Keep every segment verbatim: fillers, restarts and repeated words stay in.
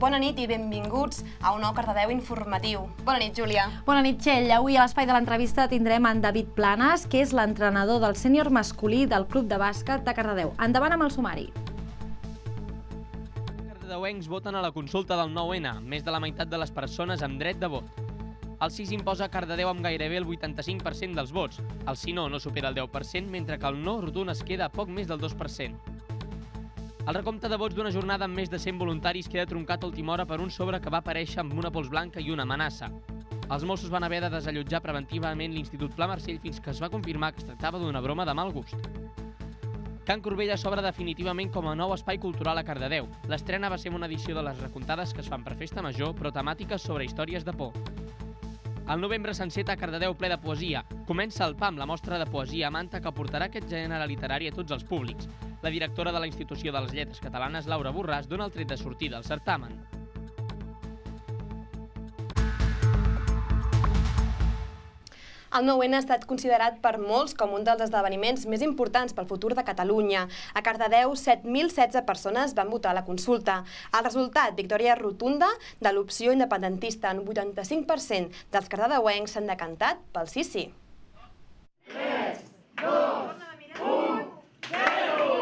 Bona nit i benvinguts a un nou Cardedeu informatiu. Bona nit, Júlia. Bona nit, Txell. Avui a l'espai de l'entrevista tindrem en David Planas, que és l'entrenador del sènior masculí del Club de Bàsquet de Cardedeu. Endavant amb el sumari. Cardedeuencs voten a la consulta del nou ena, més de la meitat de les persones amb dret de vot. El sí s'imposa a Cardedeu amb gairebé el vuitanta-cinc per cent dels vots. El sí no no supera el deu per cent, mentre que el no rotund es queda a poc més del dos per cent. El recompte de vots d'una jornada amb més de cent voluntaris queda truncat a última hora per un sobre que va aparèixer amb una pols blanca i una amenaça. Els Mossos van haver de desallotjar preventivament l'Institut Pla Marcell fins que es va confirmar que es tractava d'una broma de mal gust. Can Corbella s'obre definitivament com a nou espai cultural a Cardedeu. L'estrena va ser una edició de les recomptades que es fan per Festa Major, però temàtiques sobre històries de por. El novembre s'enceta a Cardedeu ple de poesia. Comença el PAM, la mostra de poesia a Manta, que portarà aquest gènere literari a tots els públics. La directora de la Institució de les Lletres Catalanes, Laura Borràs, dona el tret de sortida al certamen. El nou ena ha estat considerat per molts com un dels esdeveniments més importants pel futur de Catalunya. A Cardedeu, set mil setze persones van votar a la consulta. El resultat, victòria rotunda de l'opció independentista. Un vuitanta-cinc per cent dels cardedeuencs s'han decantat pel sí sí. tres, dos, u, zero!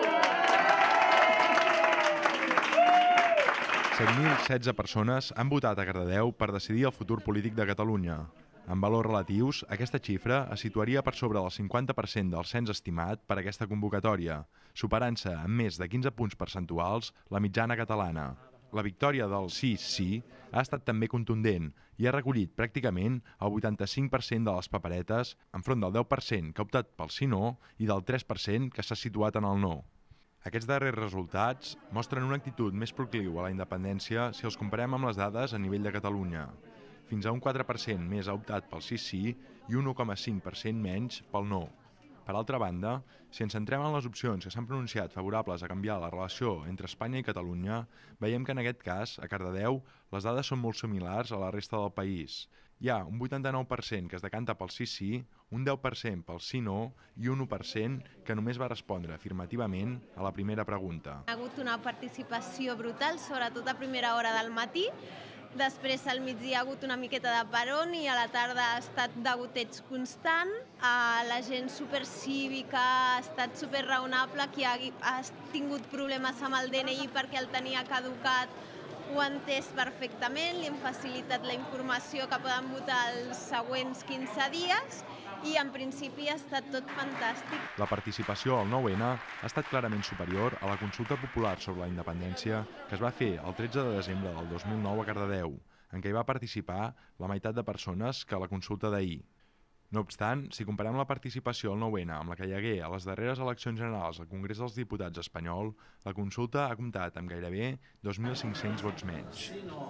set mil setze persones han votat a Cardedeu per decidir el futur polític de Catalunya. En valors relatius, aquesta xifra es situaria per sobre del cinquanta per cent del cens estimat per aquesta convocatòria, superant-se amb més de quinze punts percentuals la mitjana catalana. La victòria del sí-sí ha estat també contundent i ha recollit pràcticament el vuitanta-cinc per cent de les paperetes enfront del deu per cent que ha optat pel sí-no i del tres per cent que s'ha situat en el no. Aquests darrers resultats mostren una actitud més procliu a la independència si els comparem amb les dades a nivell de Catalunya. Fins a un quatre per cent més ha optat pel sí-sí i un u coma cinc per cent menys pel no. Per altra banda, si ens centrem en les opcions que s'han pronunciat favorables a canviar la relació entre Espanya i Catalunya, veiem que en aquest cas, a Cardedeu, les dades són molt similars a la resta del país. Hi ha un vuitanta-nou per cent que es decanta pel sí-sí, un deu per cent pel sí-no i un u per cent que només va respondre afirmativament a la primera pregunta. Ha hagut una participació brutal, sobretot a primera hora del matí. Després al migdia ha hagut una miqueta de peron i a la tarda ha estat degoteig constant. La gent supercívica, ha estat superraonable, qui ha tingut problemes amb el D N I perquè el tenia caducat ho ha entès perfectament, li hem facilitat la informació que poden votar els següents quinze dies i en principi ha estat tot fantàstic. La participació al nou ena ha estat clarament superior a la consulta popular sobre la independència que es va fer el tretze de desembre del dos mil nou a Cardedeu, en què hi va participar la meitat de persones que a la consulta d'ahir. No obstant, si comparem la participació al nou ena amb la que hi hagué a les darreres eleccions generals al Congrés dels Diputats espanyol, la consulta ha comptat amb gairebé dos mil cinc-cents vots menys.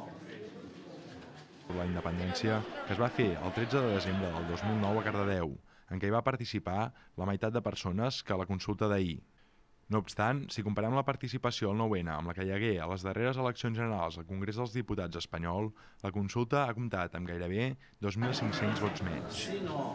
La independència que es va fer el tretze de desembre del dos mil nou a Cardedeu, en què hi va participar la meitat de persones que a la consulta d'ahir. No obstant, si comparem la participació al nou ena amb la que hi hagué a les darreres eleccions generals al Congrés dels Diputats espanyol, la consulta ha comptat amb gairebé dos mil cinc-cents vots menys.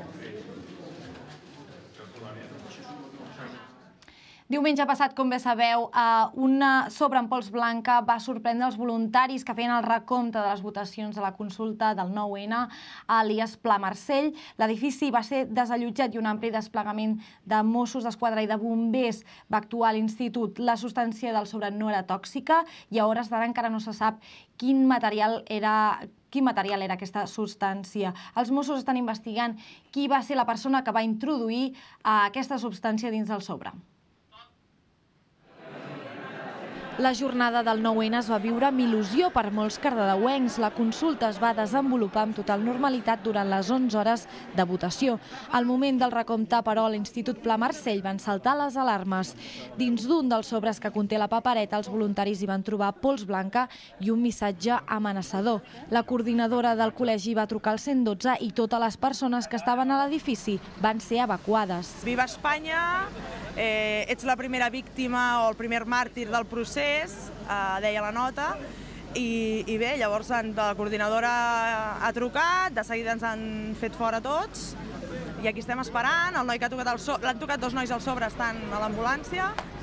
Diumenge passat, com bé sabeu, una sobre en pols blanca va sorprendre els voluntaris que feien el recompte de les votacions de la consulta del nou ena a l'I E S Pla Marcell. L'edifici va ser desallotjat i un ampli desplegament de Mossos d'Esquadra i de bombers va actuar a l'institut. La substància del sobre no era tòxica i a hores d'ara encara no se sap quin material era quin material era aquesta substància. Els Mossos estan investigant qui va ser la persona que va introduir aquesta substància dins del sobre. La jornada del nou ena es va viure amb il·lusió per molts cardedeuencs. La consulta es va desenvolupar amb total normalitat durant les onze hores de votació. Al moment del recompte, però, a l'Institut Pla Marcell van saltar les alarmes. Dins d'un dels sobres que conté la papereta, els voluntaris hi van trobar pols blanca i un missatge amenaçador. La coordinadora del col·legi va trucar al cent dotze i totes les persones que estaven a l'edifici van ser evacuades. Viva Espanya! Ets la primera víctima o el primer màrtir del procés, deia la nota, i bé, llavors la coordinadora ha trucat, de seguida ens han fet fora tots, i aquí estem esperant, el noi que ha tocat el sobre, l'han tocat dos nois al sobre, estan a l'ambulància,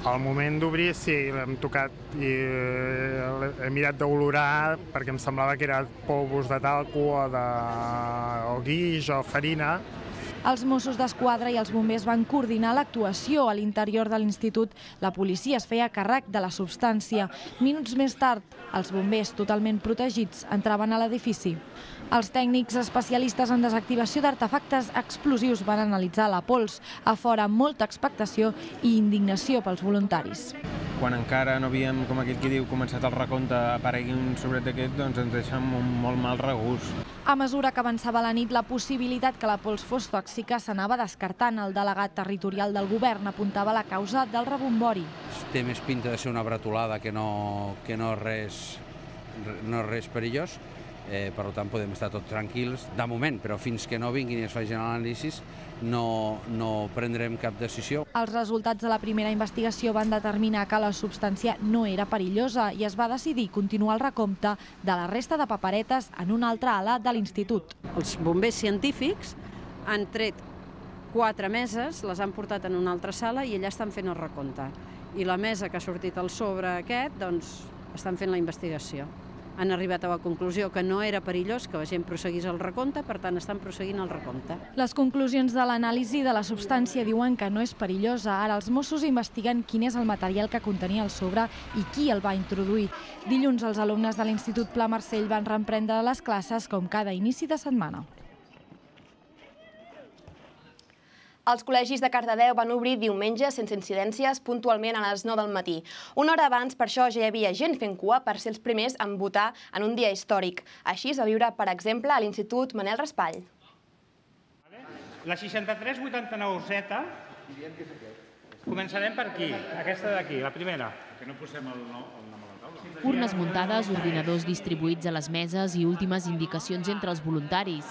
Al moment d'obrir, sí, l'hem tocat i he mirat d'olorar perquè em semblava que era polvos de talco o, de... o guix o farina. Els Mossos d'Esquadra i els bombers van coordinar l'actuació a l'interior de l'institut. La policia es feia càrrec de la substància. Minuts més tard, els bombers, totalment protegits, entraven a l'edifici. Els tècnics especialistes en desactivació d'artefactes explosius van analitzar la pols. A fora, molta expectació i indignació pels voluntaris. Quan encara no havíem, com aquell qui diu, començat el recompte, aparegui un sobret d'aquest, doncs ens deixa amb un molt mal regust. A mesura que avançava la nit, la possibilitat que la pols fos tòxica s'anava descartant. El delegat territorial del govern apuntava la causa del rebombori. Té més pinta de ser una bretolada que no, que no res, no res perillós. Eh, per tant, podem estar tots tranquils, de moment, però fins que no vinguin i es facin l'anàlisi no, no prendrem cap decisió. Els resultats de la primera investigació van determinar que la substància no era perillosa i es va decidir continuar el recompte de la resta de paperetes en una altra ala de l'institut. Els bombers científics han tret quatre meses, les han portat en una altra sala i allà estan fent el recompte. I la mesa que ha sortit al sobre aquest, doncs, estan fent la investigació. Han arribat a la conclusió que no era perillós que la gent prosseguís el recompte, per tant estan prosseguint el recompte. Les conclusions de l'anàlisi de la substància diuen que no és perillosa. Ara els Mossos investiguen quin és el material que contenia el sobre i qui el va introduir. Dilluns els alumnes de l'Institut Pla Marcell van reemprendre les classes com cada inici de setmana. Els col·legis de Cardedeu van obrir diumenge sense incidències puntualment a les nou del matí. Una hora abans, per això, ja hi havia gent fent cua per ser els primers en votar en un dia històric. Així es va viure, per exemple, a l'Institut Manel Raspall. La seixanta-tres vuitanta-nou Z, començarem per aquí, aquesta d'aquí, la primera. Que no posem el nom a la taula. Urnes muntades, ordinadors distribuïts a les meses i últimes indicacions entre els voluntaris.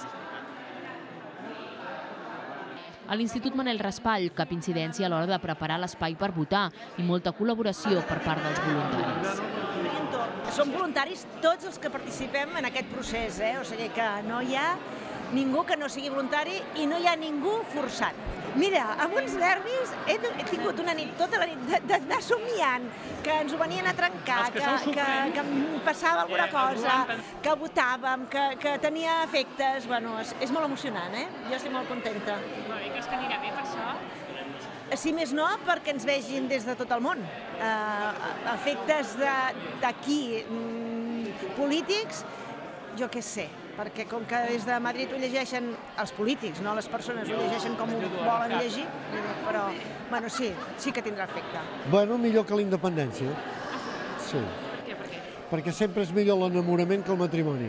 A l'Institut Manel Raspall, cap incidència a l'hora de preparar l'espai per votar i molta col·laboració per part dels voluntaris. Som voluntaris tots els que participem en aquest procés, eh? O sigui que no hi ha ningú que no sigui voluntari i no hi ha ningú forçat. Mira, amb uns nervis he tingut una nit, tota la nit, d'anar somiant, que ens ho venien a trencar, que, que, que em passava alguna cosa, que votàvem, que, que tenia efectes. Bueno, és, és molt emocionant, eh? Jo estic molt contenta. I creus que anirà bé per això? Si més no, perquè ens vegin des de tot el món. Uh, efectes d'aquí, mm, polítics, jo què sé, perquè com que des de Madrid ho llegeixen els polítics, no les persones, ho llegeixen com ho volen llegir, però, bueno, sí, sí que tindrà efecte. Bueno, millor que la independència. Sí. Per què, per què? Perquè sempre és millor l'enamorament que el matrimoni.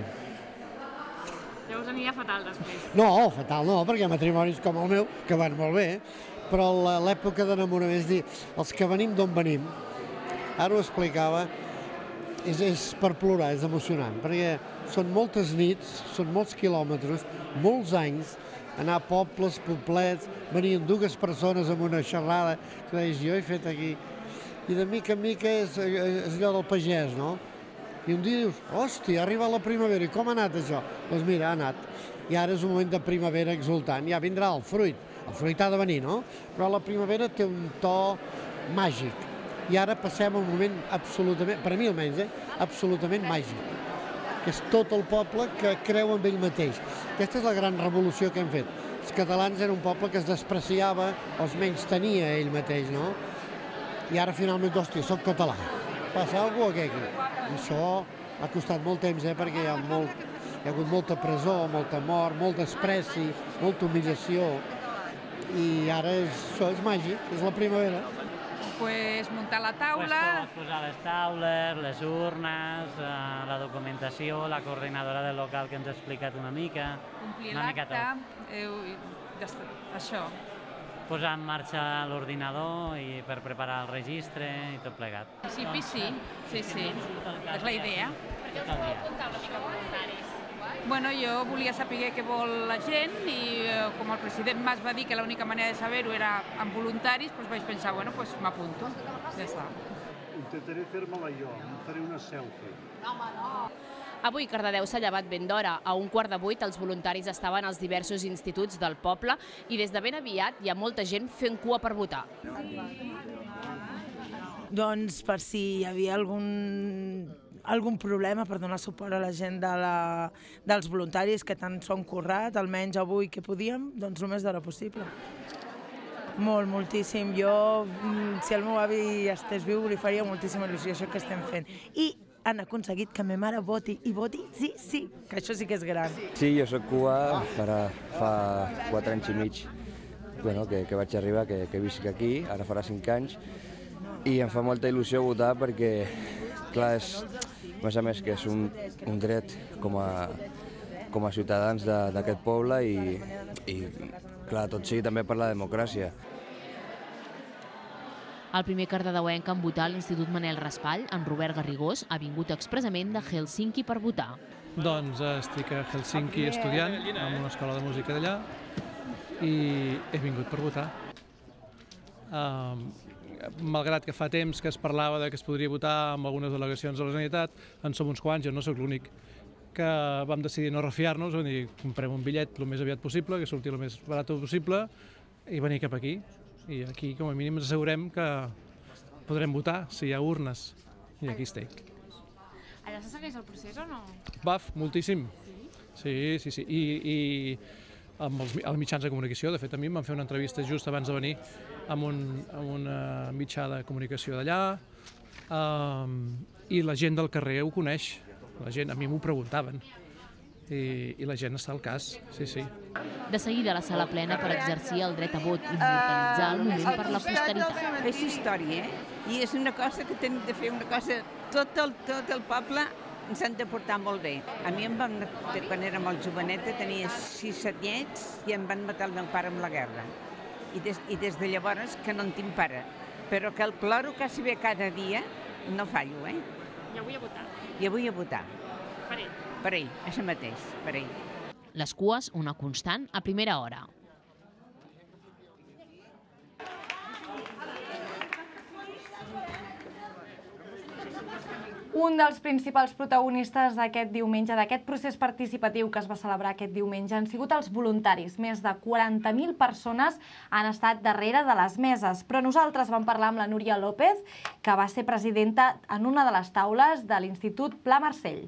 Llavors anirà fatal després. No, fatal no, perquè matrimonis com el meu, que van molt bé, però l'època d'enamorament, és dir, els que venim d'on venim, ara ho explicava, és, és per plorar, és emocionant, perquè són moltes nits, són molts quilòmetres, molts anys, anar a pobles, poblets, venien dues persones amb una xerrada, que deies, jo he fet aquí, i de mica en mica és, és allò del pagès, no? I un dia dius, hòstia, ha arribat la primavera, i com ha anat això? Doncs mira, ha anat. I ara és un moment de primavera exultant, ja vindrà el fruit, el fruit ha de venir, no? Però la primavera té un to màgic. I ara passem un moment absolutament, per a mi almenys, eh, absolutament màgic, que és tot el poble que creu en ell mateix. Aquesta és la gran revolució que hem fet. Els catalans eren un poble que es despreciava o es menys tenia ell mateix, no? I ara finalment, hòstia, soc català. Passa alguna cosa aquí. I això ha costat molt temps, eh, perquè hi ha, molt, hi ha hagut molta presó, molta mort, molt despreci, molta humillació. I ara és, això és màgic, és la primavera. Pues muntar la taula... Pues posar les taules, les urnes, eh, la documentació, la coordinadora del local que ens ha explicat una mica. Complir l'acte, eh, això. Posar en marxa l'ordinador i per preparar el registre i tot plegat. En principi sí, sí, sí, és la idea. Per què us vau apuntar una mica voluntaris? Bueno, jo volia saber què vol la gent i eh, com el president Mas va dir que l'única manera de saber-ho era amb voluntaris, doncs vaig pensar, bueno, doncs m'apunto, ja està. Intentaré fer-me-la jo, em faré una selfie. Avui Cardedeu s'ha llevat ben d'hora. A un quart de vuit els voluntaris estaven als diversos instituts del poble i des de ben aviat hi ha molta gent fent cua per votar. doncs per si hi havia algun, algun problema per donar suport a la gent de la, dels voluntaris que tant s'han currat, almenys avui que podíem, doncs el més d'hora possible. Molt, moltíssim. Jo, si el meu avi estigués viu, li faria moltíssima il·lusió això que estem fent. I han aconseguit que ma mare voti, i voti sí, sí, que això sí que és gran. Sí, jo soc cubà, ara fa quatre anys i mig bueno, que, que vaig arribar, que, que visc aquí, ara farà cinc anys, i em fa molta il·lusió votar perquè, clar, és, a més a més que és un, un dret com a, com a ciutadans d'aquest poble i, i clar, tot sigui també per la democràcia. El primer cardedeuenc en votar a l'Institut Manel Raspall, en Robert Garrigós, ha vingut expressament de Helsinki per votar. Doncs estic a Helsinki estudiant en una escola de música d'allà i he vingut per votar. Um, malgrat que fa temps que es parlava de que es podria votar amb algunes delegacions de la Generalitat, en som uns quants, jo no sóc l'únic, que vam decidir no refiar-nos, vam dir comprem un bitllet el més aviat possible, que surti el més barat possible, i venir cap aquí. I aquí, com a mínim, ens assegurem que podrem votar si hi ha urnes. I aquí estic. Allà se segueix el procés o no? Baf, moltíssim. Sí, sí, sí. I, i amb els, els mitjans de comunicació, de fet, a mi em van fer una entrevista just abans de venir amb, un, amb una mitjà de comunicació d'allà, um, i la gent del carrer ho coneix. La gent, a mi m'ho preguntaven. I, i la gent està al cas, sí, sí. De seguida la sala plena per exercir el dret a vot i immortalitzar el moment per la posteritat. És història, eh? I és una cosa que tenim de fer, una cosa... Tot el, tot el poble ens han de portar molt bé. A mi em van, quan era molt joveneta, tenia sis anyets i em van matar el meu pare amb la guerra. I des, i des de llavors que no en tinc pare. Però que el ploro quasi bé cada dia, no fallo, eh? I avui a votar. I avui a votar. Per ell. Per ell, això mateix, per ell. Les cues, una constant, a primera hora. Un dels principals protagonistes d'aquest diumenge, d'aquest procés participatiu que es va celebrar aquest diumenge, han sigut els voluntaris. Més de quaranta mil persones han estat darrere de les meses. Però nosaltres vam parlar amb la Núria López, que va ser presidenta en una de les taules de l'Institut Pla Marcell.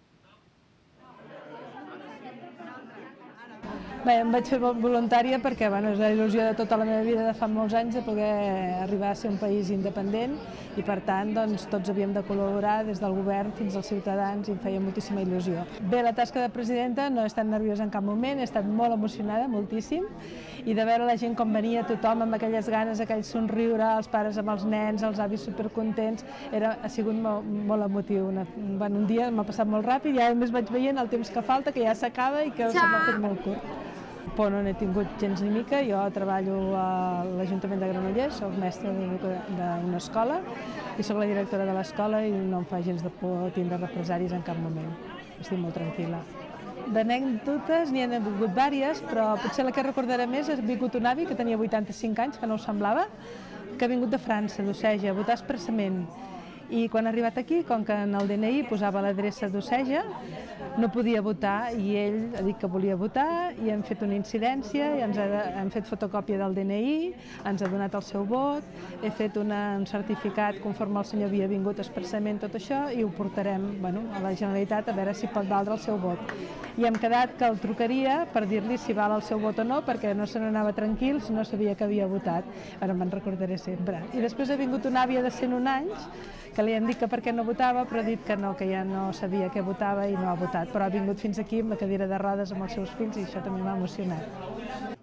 Bé, em vaig fer voluntària perquè bueno, és la il·lusió de tota la meva vida de fa molts anys de poder arribar a ser un país independent i per tant doncs, tots havíem de col·laborar des del govern fins als ciutadans i em feia moltíssima il·lusió. Bé, la tasca de presidenta no he estat nerviosa en cap moment, he estat molt emocionada, moltíssim, i de veure la gent com venia tothom amb aquelles ganes, aquell somriure, els pares amb els nens, els avis supercontents, era, ha sigut molt, molt emotiu. Una, bueno, un dia m'ha passat molt ràpid i ara només vaig veient el temps que falta, que ja s'acaba i que se m'ha fet molt curt. Por no n'he tingut gens ni mica, jo treballo a l'Ajuntament de Granollers, soc mestra d'una escola i soc la directora de l'escola i no em fa gens de por tindre represaris en cap moment, estic molt tranquil·la. D'anècdotes n'hi ha hagut diverses, però potser la que recordaré més ha vingut un avi que tenia vuitanta-cinc anys, que no ho semblava, que ha vingut de França, d'Oceja, a votar expressament. I quan ha arribat aquí, com que en el D N I posava l'adreça d'Oceja, no podia votar i ell ha dit que volia votar i hem fet una incidència i ens ha, hem fet fotocòpia del D N I, ens ha donat el seu vot, he fet una, un certificat conforme el senyor havia vingut expressament tot això i ho portarem bueno, a la Generalitat a veure si pot valdre el seu vot. I hem quedat que el trucaria per dir-li si val el seu vot o no perquè no se n'anava tranquil si no sabia que havia votat. Ara me'n recordaré sempre. I després ha vingut una àvia de cent un anys que li hem dit que per què no votava, però ha dit que no, que ja no sabia què votava i no ha votat. Però ha vingut fins aquí amb la cadira de rodes amb els seus fills i això també m'ha emocionat.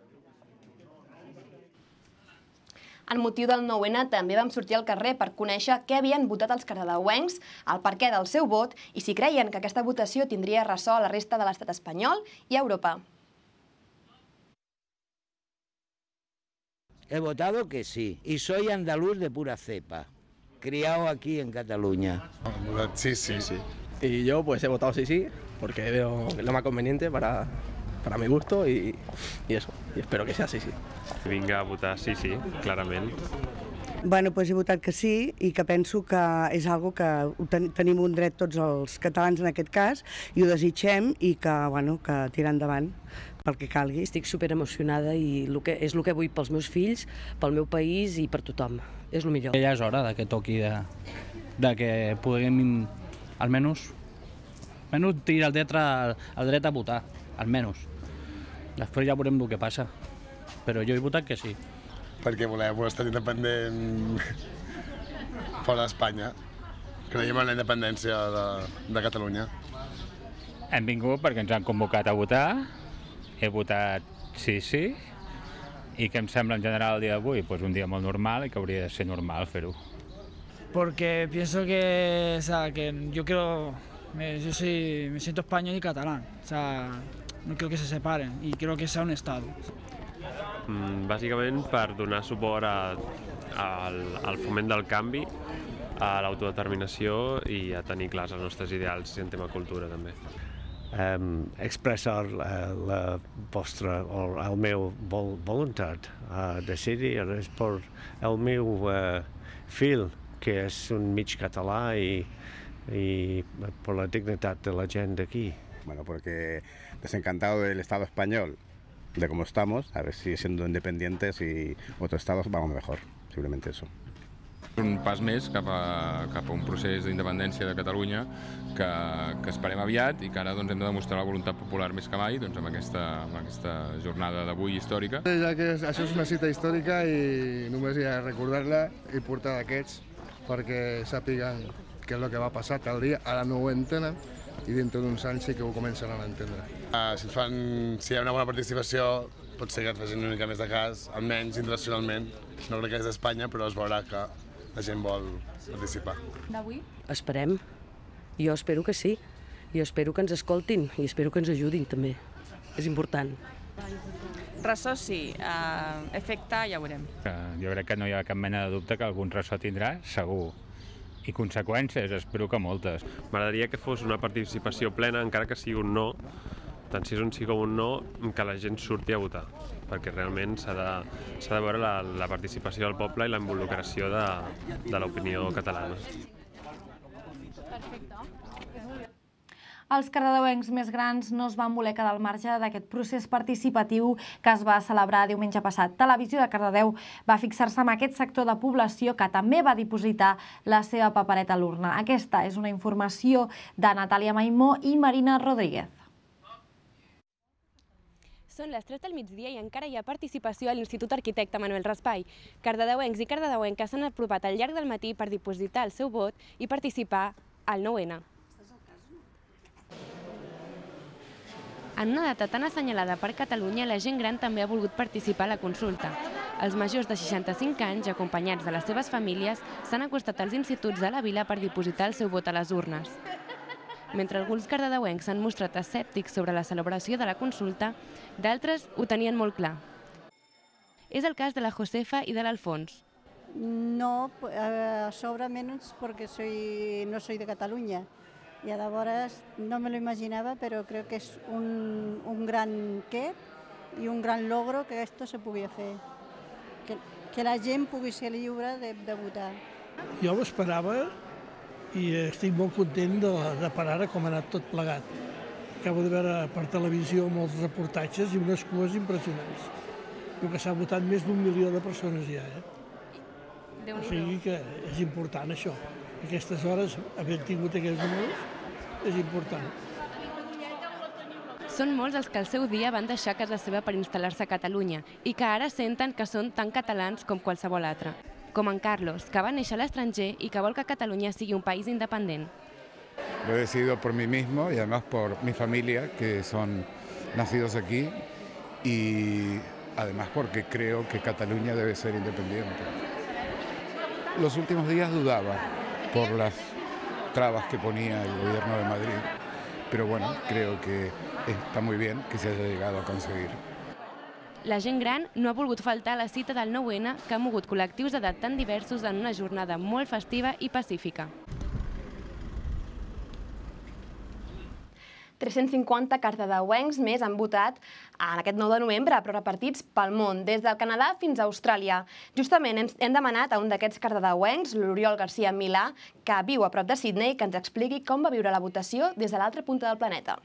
En motiu del nou N també vam sortir al carrer per conèixer què havien votat els cardedeuencs, el perquè del seu vot i si creien que aquesta votació tindria ressò a la resta de l'estat espanyol i a Europa. He votado que sí, y soy andaluz de pura cepa, criado aquí en Cataluña. Sí, sí, sí. Y yo pues he votado sí, sí, porque veo lo más conveniente para, para mi gusto y, y eso, y espero que sea sí, sí. Vinga a votar sí, sí, clarament. Bueno, doncs he votat que sí i que penso que és algo que ten tenim un dret tots els catalans en aquest cas i ho desitgem i que, bueno, que tirar endavant pel que calgui. Estic super emocionada i el que, és el que vull pels meus fills, pel meu país i per tothom. És el millor. Ja és hora de que toqui, de, de que puguem, almenys, almenys tirar el dret, a, el dret a votar, almenys. Després ja veurem el que passa, però jo he votat que sí. Perquè volem un estat independent fora d'Espanya. Creiem en la independència de, de Catalunya. Hem vingut perquè ens han convocat a votar, he votat sí, sí, i que em sembla en general el dia d'avui pues, un dia molt normal i que hauria de ser normal fer-ho. Porque pienso que, o sea, que yo quiero, me, yo soy, me siento español y catalán, o sea, no quiero que se separen y quiero que sea un Estado. Mm, bàsicament per donar suport a, a, al, al foment del canvi, a l'autodeterminació i a tenir clars els nostres ideals en tema cultura també. Um, expressar la, la vostra, o el meu vol, voluntat a decidir és per el meu uh, fill, que és un mig català i, i per la dignitat de la gent d'aquí. Bueno, porque desencantado del Estado español, de cómo estamos, a ver si siendo independientes y otros estados vamos mejor, simplemente eso. Un pas més cap a, cap a un procés d'independència de Catalunya que, que esperem aviat i que ara doncs, hem de demostrar la voluntat popular més que mai doncs, amb, aquesta, amb aquesta jornada d'avui històrica. Ja que això és una cita històrica i només hi ha de recordar-la i portar d'aquests perquè sàpiguen què és el que va passar tal dia, ara no ho entenen i dintre d'uns anys sí que ho començaran a entendre. Uh, si, fan, si hi ha una bona participació, pot ser que et facin una mica més de cas, almenys internacionalment. No crec que és d'Espanya, però es veurà que la gent vol participar. D'avui? Esperem. Jo espero que sí. Jo espero que ens escoltin i espero que ens ajudin també. És important. Ressò sí, uh, efecte ja veurem. Jo crec que no hi ha cap mena de dubte que algun ressò tindrà, segur. I conseqüències, espero que moltes. M'agradaria que fos una participació plena, encara que sigui un no, tant si és un sí com un no, que la gent surti a votar, perquè realment s'ha de, s'ha de veure la, la participació del poble i la involucració de, de l'opinió catalana. Els cardedeuencs més grans no es van voler quedar al marge d'aquest procés participatiu que es va celebrar diumenge passat. Televisió de Cardedeu va fixar-se en aquest sector de població que també va dipositar la seva papereta a l'urna. Aquesta és una informació de Natàlia Maimó i Marina Rodríguez. Són les tres del migdia i encara hi ha participació a l'Institut Arquitecte Manuel Raspall. Cardedeuencs i cardedeuenques s'han apropat al llarg del matí per dipositar el seu vot i participar al nou ene. En una data tan assenyalada per Catalunya, la gent gran també ha volgut participar a la consulta. Els majors de seixanta-cinc anys, acompanyats de les seves famílies, s'han acostat als instituts de la vila per dipositar el seu vot a les urnes. Mentre alguns cardedeuencs s'han mostrat escèptics sobre la celebració de la consulta, d'altres ho tenien molt clar. És el cas de la Josefa i de l'Alfons. No, a sobre menos porque soy, no soy de Cataluña. Y a llavors no me lo imaginaba, pero creo que es un, un gran què i un gran logro que esto se pugui fer, que, que la gent pugui ser lliure de, de votar. Jo ho esperava i estic molt content de, de per ara com ha anat tot plegat. Acabo de veure per televisió molts reportatges i unes cues impressionants. Diu que s'ha votat més d'un milió de persones ja, eh? O sigui que és important això. Aquestes hores, haver tingut aquests números, és important. Són molts els que el seu dia van deixar casa seva per instal·lar-se a Catalunya i que ara senten que són tan catalans com qualsevol altre. Com en Carlos, que va néixer a l'estranger i que vol que Catalunya sigui un país independent. Lo he decidido por mí mismo y además por mi familia, que son nacidos aquí, y además porque creo que Cataluña debe ser independiente. Los últimos días dudaba por las trabas que ponía el gobierno de Madrid, pero bueno, creo que está muy bien que se haya llegado a conseguir. La gent gran no ha volgut faltar a la cita del nou ene que ha mogut col·lectius d'edat tan diversos en una jornada molt festiva i pacífica. tres-cents cinquanta cardedeuencs més han votat en aquest nou de novembre, però repartits pel món, des del Canadà fins a Austràlia. Justament hem demanat a un d'aquests cardedeuencs, l'Oriol García Milà, que viu a prop de Sydney, que ens expliqui com va viure la votació des de l'altra punta del planeta.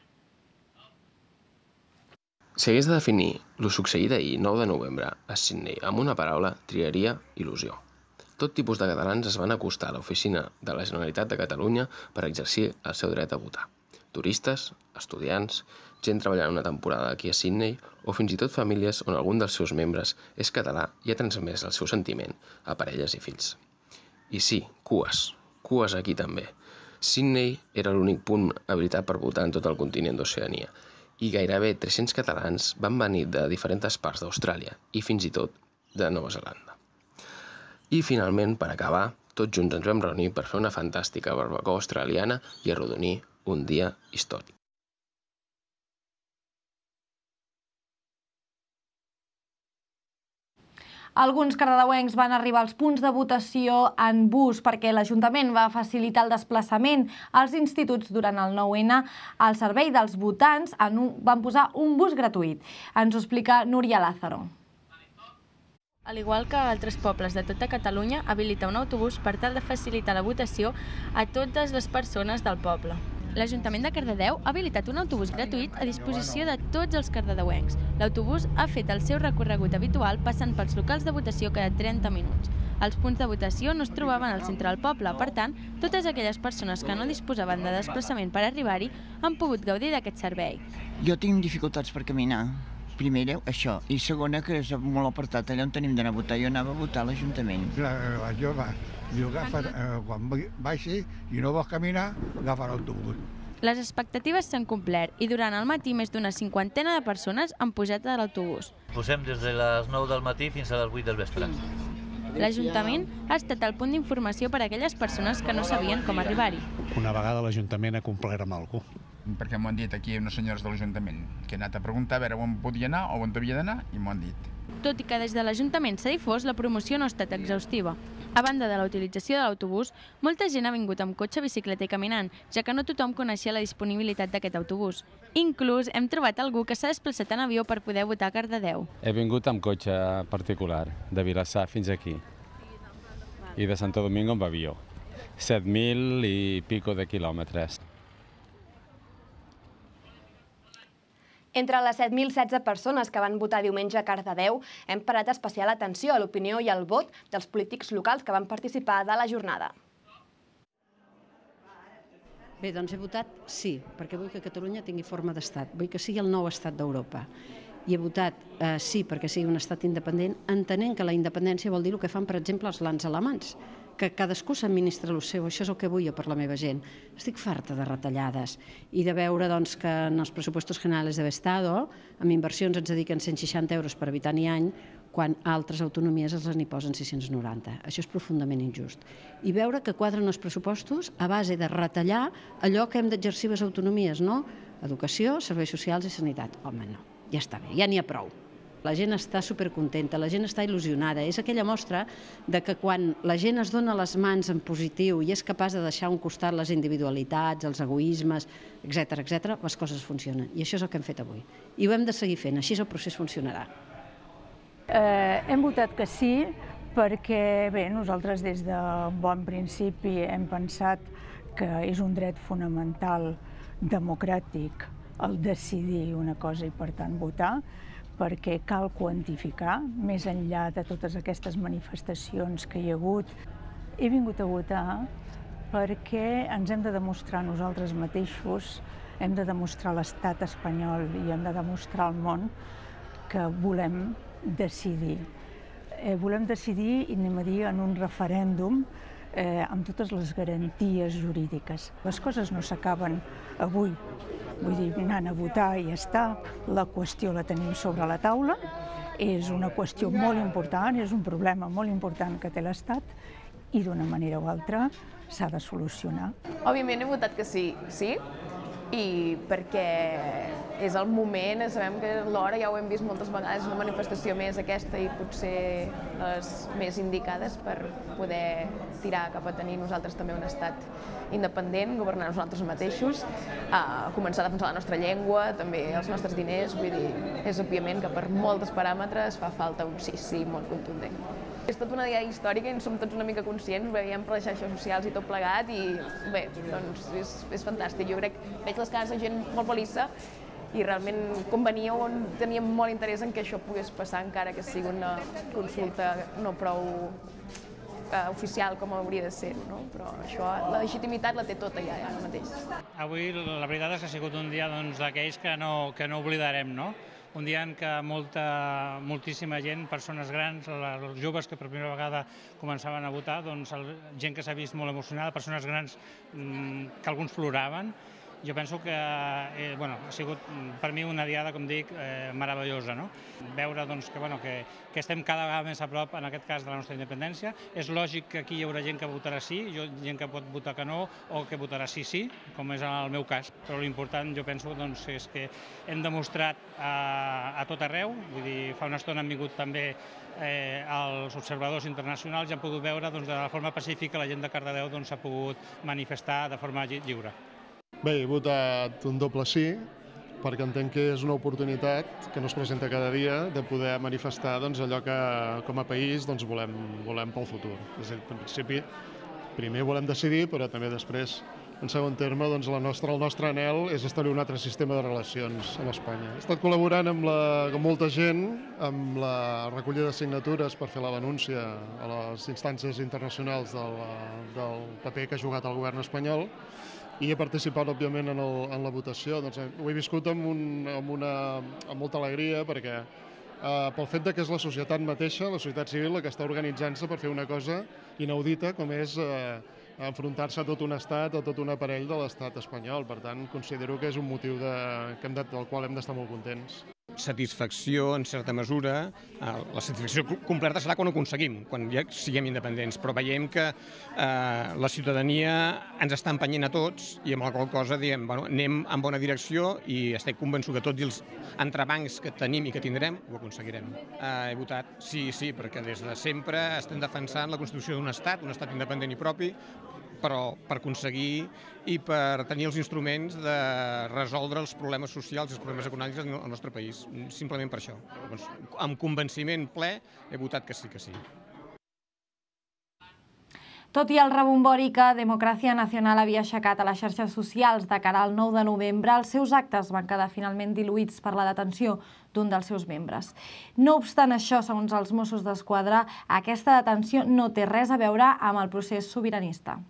Si hagués de definir el succeït ahir, nou de novembre, a Sydney, amb una paraula, triaria il·lusió. Tot tipus de catalans es van acostar a l'oficina de la Generalitat de Catalunya per exercir el seu dret a votar. Turistes, estudiants, gent treballant una temporada aquí a Sydney o fins i tot famílies on algun dels seus membres és català i ha transmès el seu sentiment a parelles i fills. I sí, cues, cues aquí també. Sydney era l'únic punt habilitat per votar en tot el continent d'Oceania i gairebé tres-cents catalans van venir de diferents parts d'Austràlia i fins i tot de Nova Zelanda. I finalment, per acabar, tots junts ens vam reunir per fer una fantàstica barbacoa australiana i arrodonir un dia històric. Alguns cardedeuencs van arribar als punts de votació en bus perquè l'Ajuntament va facilitar el desplaçament als instituts durant el nou ene. Al servei dels votants van posar un bus gratuït. Ens ho explica Núria Lázaro. Al igual que altres pobles de tota Catalunya, habilita un autobús per tal de facilitar la votació a totes les persones del poble. L'Ajuntament de Cardedeu ha habilitat un autobús gratuït a disposició de tots els cardedeuencs. L'autobús ha fet el seu recorregut habitual passant pels locals de votació cada trenta minuts. Els punts de votació no es trobaven al centre del poble, per tant, totes aquelles persones que no disposaven de desplaçament per arribar-hi han pogut gaudir d'aquest servei. Jo tinc dificultats per caminar. Primera, això, i segona, que és molt apartat allà on tenim d'anar a votar. Jo anava a votar a l'Ajuntament. Jo va, jo agafa, quan baixi i no vols caminar, agafa l'autobús. Les expectatives s'han complert i durant el matí més d'una cinquantena de persones han pujat a l'autobús. Posem des de les nou del matí fins a les vuit del vespre. L'Ajuntament ha estat el punt d'informació per a aquelles persones que no sabien com arribar-hi. Una vegada l'Ajuntament ha complert amb algú. Perquè m'ho han dit aquí unes senyores de l'Ajuntament, que he anat a preguntar a veure on podia anar o on havia d'anar i m'ho han dit. Tot i que des de l'Ajuntament s'ha difós, la promoció no ha estat exhaustiva. A banda de la utilització de l'autobús, molta gent ha vingut amb cotxe, bicicleta i caminant, ja que no tothom coneixia la disponibilitat d'aquest autobús. Inclús hem trobat algú que s'ha desplaçat en avió per poder votar a Cardedeu. He vingut amb cotxe particular, de Vilassar fins aquí, i de Santo Domingo amb avió. set mil i pico de quilòmetres. Entre les set mil setze persones que van votar diumenge a Cardedeu, hem parat especial atenció a l'opinió i al vot dels polítics locals que van participar de la jornada. Bé, doncs he votat sí, perquè vull que Catalunya tingui forma d'estat, vull que sigui el nou estat d'Europa. I he votat eh, sí perquè sigui un estat independent, entenent que la independència vol dir el que fan, per exemple, els lands alemans, que cadascú s'administra el seu, això és el que vull jo per la meva gent. Estic farta de retallades i de veure doncs, que en els pressupostos generals de l'Estado, amb inversions ens dediquen cent seixanta euros per habitant i any, quan altres autonomies els n'hi posen sis-cents noranta. Això és profundament injust. I veure que quadren els pressupostos a base de retallar allò que hem d'exercir les autonomies, no? Educació, serveis socials i sanitat. Home, no, ja està bé, ja n'hi ha prou. La gent està supercontenta, la gent està il·lusionada. És aquella mostra de que quan la gent es dona les mans en positiu i és capaç de deixar a un costat les individualitats, els egoismes, etcètera, etcètera, les coses funcionen. I això és el que hem fet avui. I ho hem de seguir fent, així el procés funcionarà. Eh, hem votat que sí perquè, bé, nosaltres des de bon principi hem pensat que és un dret fonamental democràtic el decidir una cosa i, per tant, votar, perquè cal quantificar, més enllà de totes aquestes manifestacions que hi ha hagut. He vingut a votar perquè ens hem de demostrar nosaltres mateixos, hem de demostrar a l'estat espanyol i hem de demostrar al món que volem decidir. Eh, volem decidir, i anem a dir, en un referèndum eh, amb totes les garanties jurídiques. Les coses no s'acaben avui. Vull dir, anant a votar i ja està, la qüestió la tenim sobre la taula, és una qüestió molt important, és un problema molt important que té l'Estat i d'una manera o altra s'ha de solucionar. Òbviament he votat que sí, sí, i perquè és el moment, sabem que l'hora, ja ho hem vist moltes vegades, una manifestació més aquesta i potser les més indicades per poder tirar cap a tenir nosaltres també un estat independent, governar nosaltres mateixos, a començar a defensar la nostra llengua, també els nostres diners, vull dir, és òbviament que per molts paràmetres fa falta un sí, sí molt contundent. És tota una dia històrica i en som tots una mica conscients, ho veiem per les xarxes socials i tot plegat i bé, doncs és, és fantàstic. Jo crec, veig les cares de gent molt feliça i realment conveníeu, teníem molt interès en que això pogués passar encara que sigui una consulta no prou eh, oficial com hauria de ser, no? Però això, la legitimitat la té tota ja, ja ara mateix. Avui la veritat és que ha sigut un dia d'aquells que no, que no oblidarem, no? Un dia en què molta, moltíssima gent, persones grans, els joves que per primera vegada començaven a votar, doncs gent que s'ha vist molt emocionada, persones grans que alguns ploraven. Jo penso que eh, bueno, ha sigut per mi una diada, com dic, eh, meravellosa, no? Veure doncs, que, bueno, que, que estem cada vegada més a prop, en aquest cas, de la nostra independència. És lògic que aquí hi haurà gent que votarà sí, gent que pot votar que no, o que votarà sí, sí, com és el meu cas. Però l'important, jo penso, doncs, és que hem demostrat a, a tot arreu, vull dir, fa una estona han vingut també eh, els observadors internacionals i han pogut veure doncs, de la forma pacífica la gent de Cardedeu doncs, s'ha pogut manifestar de forma lliure. Bé, he votat un doble sí, perquè entenc que és una oportunitat que no es presenta cada dia de poder manifestar doncs, allò que com a país doncs, volem, volem pel futur. És a dir, en principi, primer volem decidir, però també després, en segon terme, doncs, la nostra, el nostre anhel és establir un altre sistema de relacions amb Espanya. He estat col·laborant amb, la, amb molta gent, amb la recollida de signatures per fer la denúncia a les instàncies internacionals del, del paper que ha jugat el govern espanyol, i he participat, òbviament, en, el, en la votació. Doncs, ho he viscut amb, un, amb, una, amb molta alegria perquè eh, pel fet de que és la societat mateixa, la societat civil, la que està organitzant-se per fer una cosa inaudita com és eh, enfrontar-se a tot un estat, a tot un aparell de l'estat espanyol. Per tant, considero que és un motiu de, que hem de, del qual hem d'estar molt contents. Satisfacció, en certa mesura, la satisfacció completa serà quan ho aconseguim, quan ja siguem independents, però veiem que eh, la ciutadania ens està empenyent a tots i amb la qual cosa diem, bueno, anem en bona direcció i estic convençut que tots els entrebancs que tenim i que tindrem ho aconseguirem. Eh, he votat sí, sí, perquè des de sempre estem defensant la constitució d'un estat, un estat independent i propi, però per aconseguir i per tenir els instruments de resoldre els problemes socials i els problemes econòmics al nostre país. Simplement per això. Doncs, amb convenciment ple he votat que sí, que sí. Tot i el rebombori que Democràcia Nacional havia aixecat a les xarxes socials de cara al nou de novembre, els seus actes van quedar finalment diluïts per la detenció d'un dels seus membres. No obstant això, segons els Mossos d'Esquadra, aquesta detenció no té res a veure amb el procés sobiranista.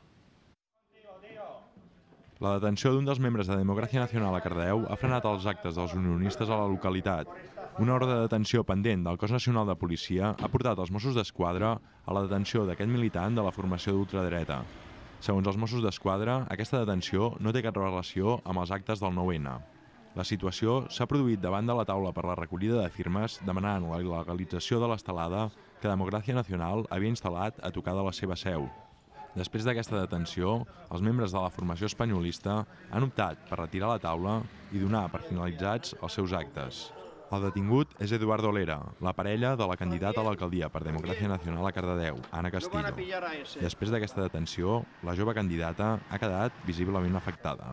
La detenció d'un dels membres de Democràcia Nacional a Cardedeu ha frenat els actes dels unionistes a la localitat. Una ordre de detenció pendent del Cos Nacional de Policia ha portat els Mossos d'Esquadra a la detenció d'aquest militant de la formació d'ultradreta. Segons els Mossos d'Esquadra, aquesta detenció no té cap relació amb els actes del nou ene. La situació s'ha produït davant de la taula per la recollida de firmes demanant la legalització de l'estelada que Democràcia Nacional havia instal·lat a tocar de la seva seu. Després d'aquesta detenció, els membres de la formació espanyolista han optat per retirar la taula i donar per finalitzats els seus actes. El detingut és Eduardo Lera, la parella de la candidata a l'alcaldia per Democràcia Nacional a Cardedeu, Ana Castillo. Després d'aquesta detenció, la jove candidata ha quedat visiblement afectada.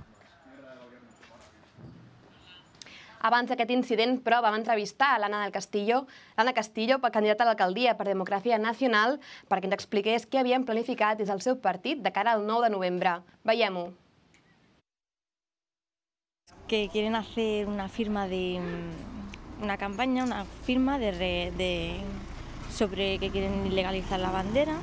Abans d'aquest incident, però, vam entrevistar l'Anna del Castillo, l'Anna Castillo, candidata a l'alcaldia per Democràcia Nacional, perquè ens expliqués què havien planificat des del seu partit de cara al nou de novembre. Veiem-ho. Que quieren hacer una firma de una campaña, una firma de, de sobre que quieren legalizar la bandera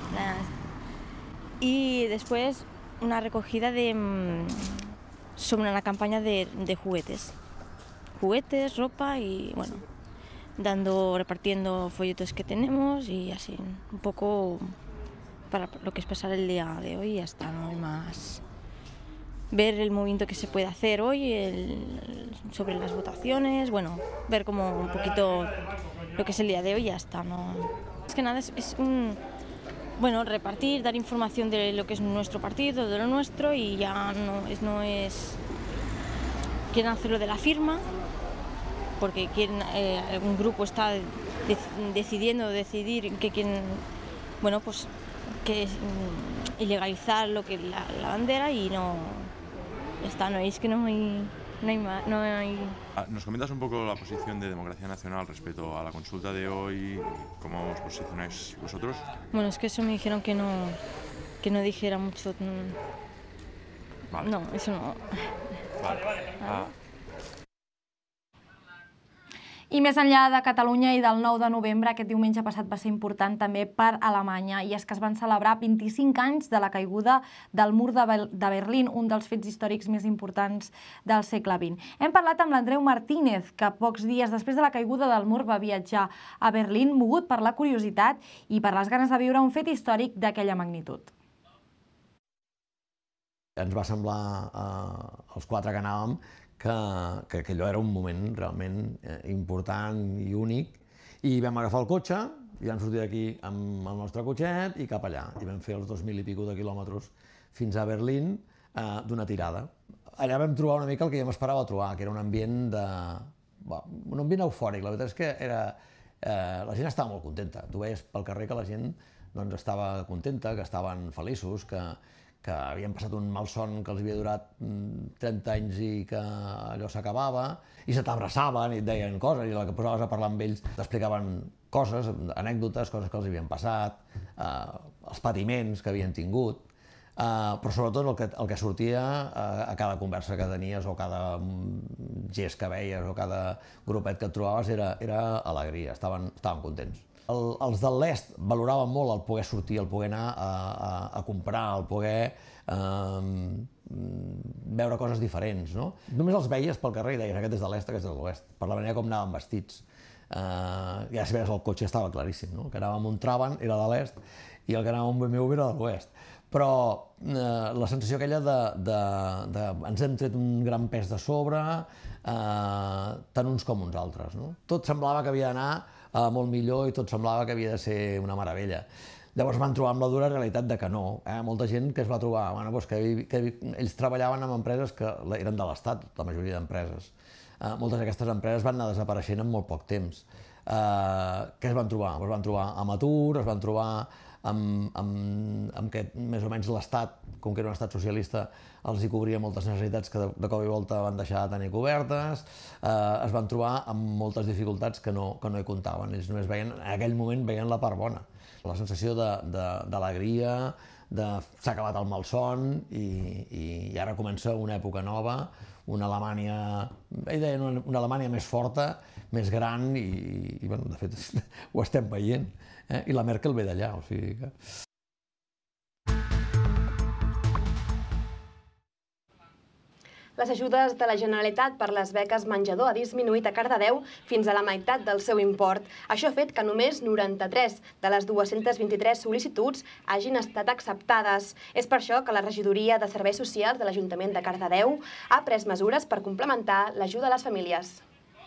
y después una recogida de sobre una campaña de, de juguetes. juguetes, ropa y bueno, dando, repartiendo folletos que tenemos y así, un poco para lo que es pasar el día de hoy y ya está, no hay más. Ver el movimiento que se puede hacer hoy el, sobre las votaciones, bueno, ver como un poquito lo que es el día de hoy y ya está, no. Es que nada, es, es un, bueno, repartir, dar información de lo que es nuestro partido, de lo nuestro y ya no es, no es quieren hacerlo de la firma, porque quieren, eh, algún grupo está de, decidiendo decidir que quieren, bueno, pues que mm, ilegalizar lo que la, la bandera y no está, no es que no hay, no hay, más, no hay... ¿Nos comentas un poco la posición de Democracia Nacional respecto a la consulta de hoy? ¿Cómo os posicionáis vosotros? Bueno, es que eso me dijeron que no, que no dijera mucho. Vale. No, eso no. Vale. Ah. I més enllà de Catalunya i del nou de novembre, aquest diumenge passat va ser important també per Alemanya, i és que es van celebrar vint-i-cinc anys de la caiguda del mur de Berlín, un dels fets històrics més importants del segle vint. Hem parlat amb l'Andreu Martínez, que pocs dies després de la caiguda del mur va viatjar a Berlín, mogut per la curiositat i per les ganes de viure un fet històric d'aquella magnitud. Ens va semblar, eh, els quatre que anàvem, que, que aquello era un moment realment important i únic, i vam agafar el cotxe i vam sortir d'aquí amb el nostre cotxet i cap allà, i vam fer els dos mil i pico de quilòmetres fins a Berlín eh, d'una tirada. Allà vam trobar una mica el que jo m'esperava trobar, que era un ambient de... Bé, un ambient eufòric. La veritat és que era, eh, la gent estava molt contenta. Tu veies pel carrer que la gent doncs, estava contenta, que estaven feliços, que que havien passat un malson que els havia durat trenta anys i que allò s'acabava, i se t'abraçaven i et deien coses, i la que posaves a parlar amb ells t'explicaven coses, anècdotes, coses que els havien passat, eh, els patiments que havien tingut, eh, però sobretot el que, el que sortia eh, a cada conversa que tenies o cada gest que veies o cada grupet que et trobaves era, era alegria, estaven, estaven contents. El, els de l'est valoraven molt el poder sortir, el poder anar a, a, a comprar, el poder eh, veure coses diferents, no? Només els veies pel carrer i deies aquest és de l'est, aquest és de l'oest, per la manera com anaven vestits. Eh, ja si veies el cotxe estava claríssim, no? Que anàvem un Trabant era de l'est i el que anava un B M W era de l'oest. Però eh, la sensació aquella de, de, de ens hem tret un gran pes de sobre, eh, tant uns com uns altres, no? Tot semblava que havia d'anar Uh, molt millor i tot semblava que havia de ser una meravella. Llavors van trobar amb la dura realitat de que no. Eh? Molta gent que es va trobar, bueno, doncs que, que ells treballaven en empreses que eren de l'Estat, la majoria d'empreses. Uh, moltes d'aquestes empreses van anar desapareixent en molt poc temps. Uh, què es van trobar? Es van trobar amb atur, es van trobar amb, amb, amb que més o menys l'Estat, com que era un estat socialista, els hi cobria moltes necessitats que de, de cop i volta van deixar de tenir cobertes, eh, es van trobar amb moltes dificultats que no, que no hi comptaven. Ells només veien, en aquell moment veien la part bona. La sensació d'alegria, de, de s'ha acabat el malson i, i, i ara comença una època nova, una Alemanya, ell deia una, una Alemanya més forta, més gran i, i bueno, de fet ho estem veient. Eh? I la Merkel ve d'allà, o sigui que... Les ajudes de la Generalitat per les beques menjador ha disminuït a Cardedeu fins a la meitat del seu import. Això ha fet que només noranta-tres de les dues-centes vint-i-tres sol·licituds hagin estat acceptades. És per això que la Regidoria de Serveis Socials de l'Ajuntament de Cardedeu ha pres mesures per complementar l'ajuda a les famílies.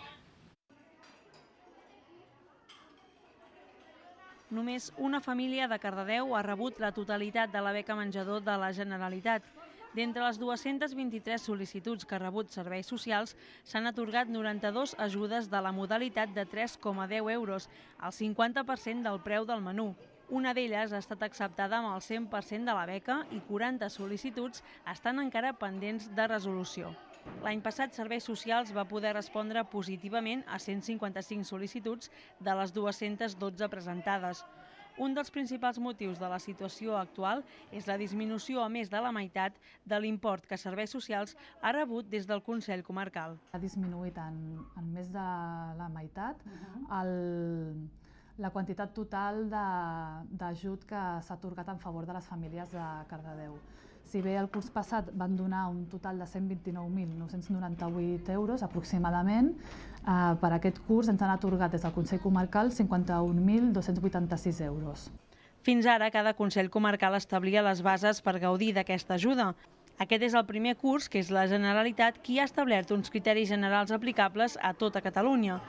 Només una família de Cardedeu ha rebut la totalitat de la beca menjador de la Generalitat. D'entre les dues-centes vint-i-tres sol·licituds que ha rebut Serveis Socials, s'han atorgat noranta-dues ajudes de la modalitat de tres coma deu euros, el cinquanta per cent del preu del menú. Una d'elles ha estat acceptada amb el cent per cent de la beca i quaranta sol·licituds estan encara pendents de resolució. L'any passat, Serveis Socials va poder respondre positivament a cent cinquanta-cinc sol·licituds de les dues-centes dotze presentades. Un dels principals motius de la situació actual és la disminució a més de la meitat de l'import que Serveis Socials ha rebut des del Consell Comarcal. Ha disminuït en, en més de la meitat el, la quantitat total d'ajut que s'ha atorgat en favor de les famílies de Cardedeu. Si bé el curs passat van donar un total de cent vint-i-nou mil nou-cents noranta-vuit euros aproximadament, eh, per aquest curs ens han atorgat des del Consell Comarcal cinquanta-un mil dos-cents vuitanta-sis euros. Fins ara, cada Consell Comarcal establia les bases per gaudir d'aquesta ajuda. Aquest és el primer curs que és la Generalitat qui ha establert uns criteris generals aplicables a tota Catalunya.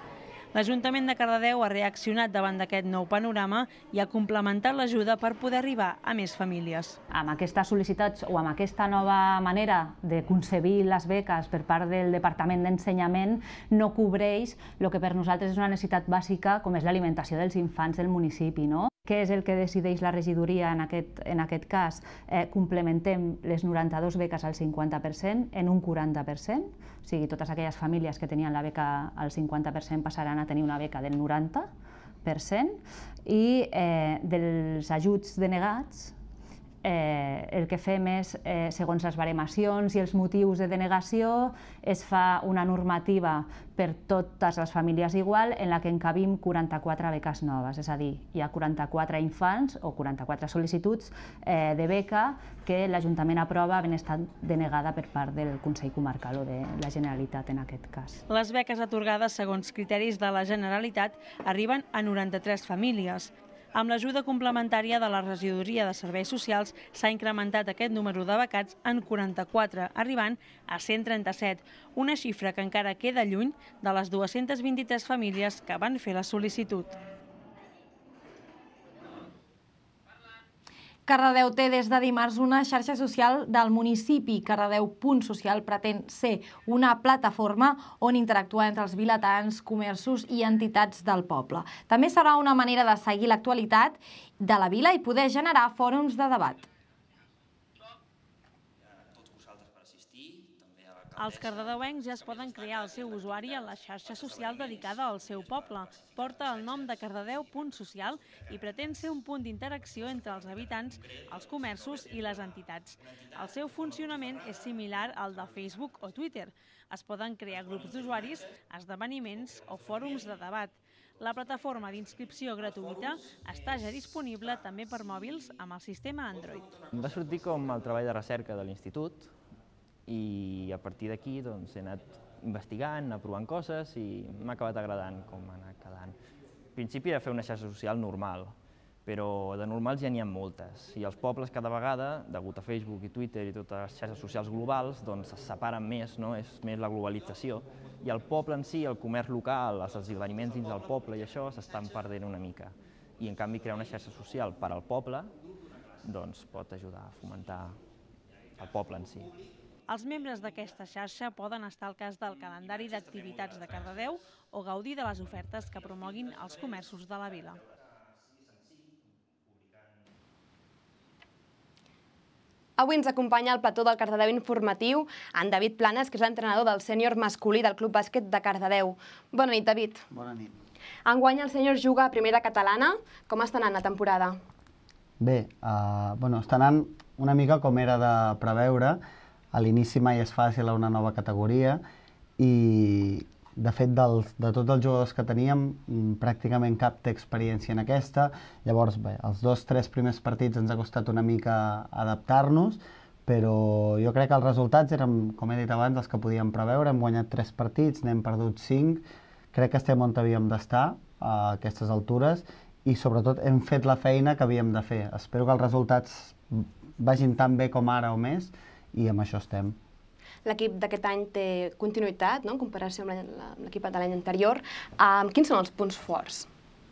L'Ajuntament de Cardedeu ha reaccionat davant d'aquest nou panorama i ha complementat l'ajuda per poder arribar a més famílies. Amb aquestes sol·licituds o amb aquesta nova manera de concebir les beques per part del Departament d'Ensenyament no cobreix el que per nosaltres és una necessitat bàsica com és l'alimentació dels infants del municipi. Què és el que decideix la regidoria en aquest cas? Complementem les noranta-dues beques al cinquanta per cent en un quaranta per cent, o sigui, totes aquelles famílies que tenien la beca al cinquanta per cent passaran a tenir una beca del noranta per cent i dels ajuts denegats el que fem és, segons les baremacions i els motius de denegació, es fa una normativa per totes les famílies igual en la que encabim quaranta-quatre beques noves, és a dir, hi ha quaranta-quatre infants o quaranta-quatre sol·licituds de beca que l'Ajuntament aprova havent estat denegada per part del Consell Comarcal o de la Generalitat en aquest cas. Les beques atorgades segons criteris de la Generalitat arriben a noranta-tres famílies. Amb l'ajuda complementària de la Regidoria de Serveis Socials s'ha incrementat aquest número de becats en quaranta-quatre, arribant a cent trenta-set, una xifra que encara queda lluny de les dues-centes vint-i-tres famílies que van fer la sol·licitud. Cardedeu té des de dimarts una xarxa social del municipi. Cardedeu Punt Social pretén ser una plataforma on interactuar entre els vilatans, comerços i entitats del poble. També serà una manera de seguir l'actualitat de la vila i poder generar fòrums de debat. Els cardedeuencs ja es poden crear el seu usuari a la xarxa social dedicada al seu poble. Porta el nom de Cardedeu Punt Social i pretén ser un punt d'interacció entre els habitants, els comerços i les entitats. El seu funcionament és similar al de Facebook o Twitter. Es poden crear grups d'usuaris, esdeveniments o fòrums de debat. La plataforma d'inscripció gratuïta està ja disponible també per mòbils amb el sistema Android. Va sortir com el treball de recerca de l'institut, i a partir d'aquí he anat investigant, aprovant coses i m'ha acabat agradant com m'ha anat quedant. Al principi era fer una xarxa social normal, però de normals ja n'hi ha moltes. I els pobles cada vegada, degut a Facebook i Twitter i totes les xarxes socials globals, es separen més, és més la globalització. I el poble en si, el comerç local, els esdeveniments dins del poble i això s'estan perdent una mica. I en canvi crear una xarxa social per al poble pot ajudar a fomentar el poble en si. Els membres d'aquesta xarxa poden estar al cas del calendari d'activitats de Cardedeu o gaudir de les ofertes que promoguin els comerços de la vila. Avui ens acompanya al plató del Cardedeu Informatiu en David Planes, que és l'entrenador del sènior masculí del Club Bàsquet de Cardedeu. Bona nit, David. Bona nit. Enguany el sènior juga a primera catalana. Com està anant la temporada? Bé, està anant una mica com era de preveure. A l'inici mai és fàcil a una nova categoria i, de fet, de tots els jugadors que teníem, pràcticament cap té experiència en aquesta. Llavors, bé, els dos, tres primers partits ens ha costat una mica adaptar-nos, però jo crec que els resultats eren, com he dit abans, els que podíem preveure. Hem guanyat tres partits, n'hem perdut cinc. Crec que estem on havíem d'estar a aquestes altures i, sobretot, hem fet la feina que havíem de fer. Espero que els resultats vagin tan bé com ara o més, i amb això estem. L'equip d'aquest any té continuïtat, en comparació amb l'equip de l'any anterior. Quins són els punts forts?